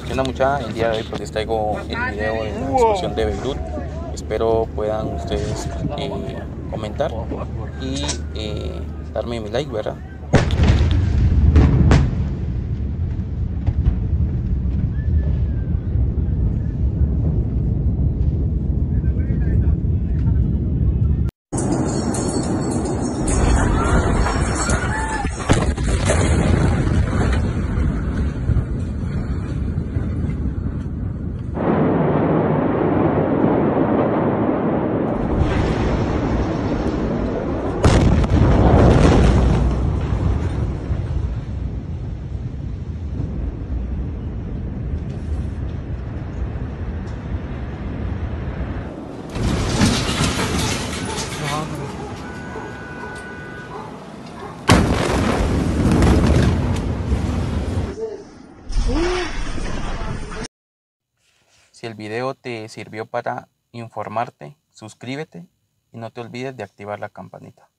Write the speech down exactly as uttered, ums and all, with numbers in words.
¿Qué onda, mucha? El día de hoy pues les traigo el video de la explosión de Beirut. Espero puedan ustedes eh, comentar y eh, darme mi like, ¿verdad? Si el video te sirvió para informarte, suscríbete y no te olvides de activar la campanita.